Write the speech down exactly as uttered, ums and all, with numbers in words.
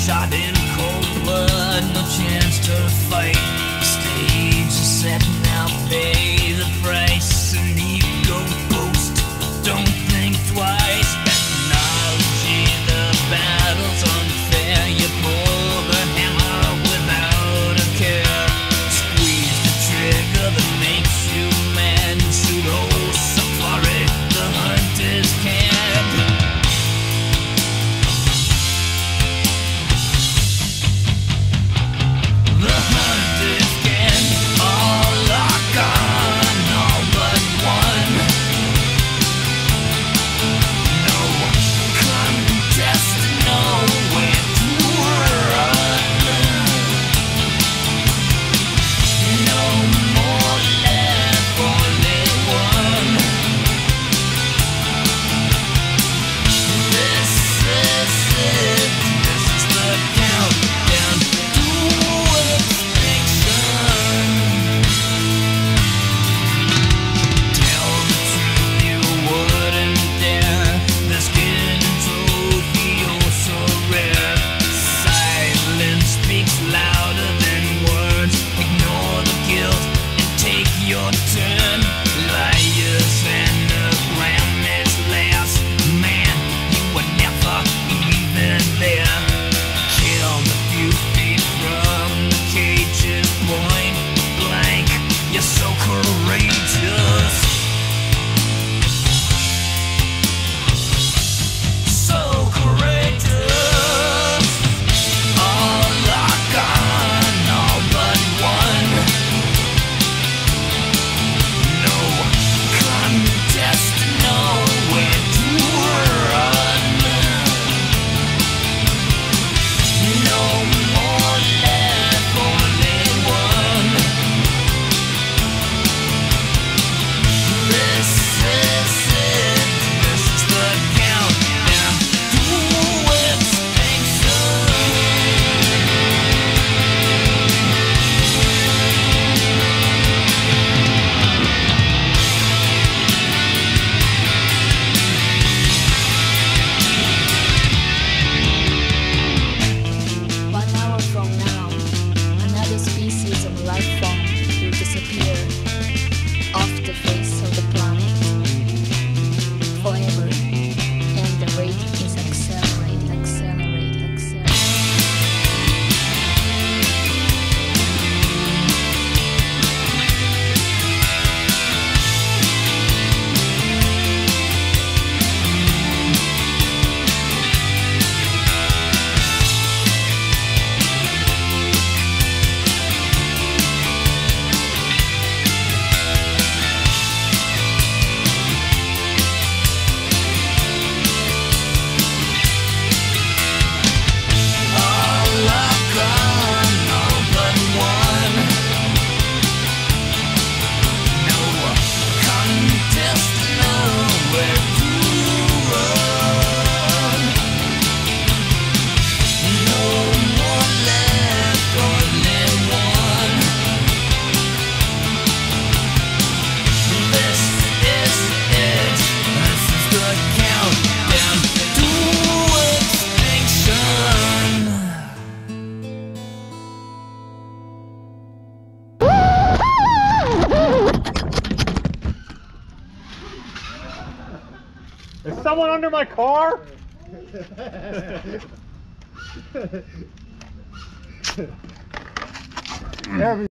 shot in cold blood, no chance to fight. The stage is set, now pay the price. An ego boost, don't think twice. Technology, the battle's unfair. You pull the hammer without a care. Squeeze the trigger that makes you mad. Shoot, oh safari, the hunt is canned. Your turn, liars, anagram is last. Man, you were never even there. Killed a few feet from the cage's point blank. You're so courageous, so courageous. All are gone, all but one. Is someone under my car?